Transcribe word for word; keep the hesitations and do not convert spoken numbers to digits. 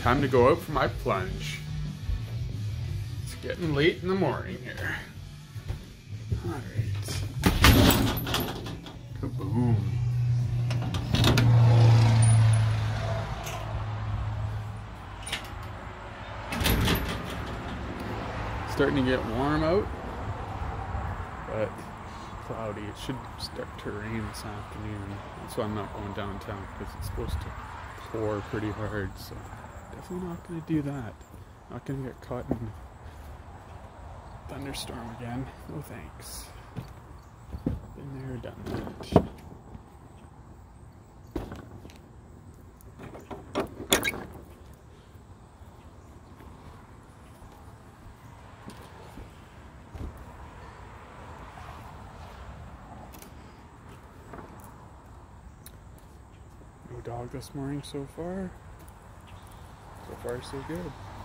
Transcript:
time to go out for my plunge. It's getting late in the morning here. Alright. Kaboom. Starting to get warm out, but cloudy. It should start to rain this afternoon. That's why I'm not going downtown, because it's supposed to pour pretty hard, so definitely not going to do that. Not going to get caught in a thunderstorm again. No thanks. Been there, done that. No dog this morning so far. So far, so good.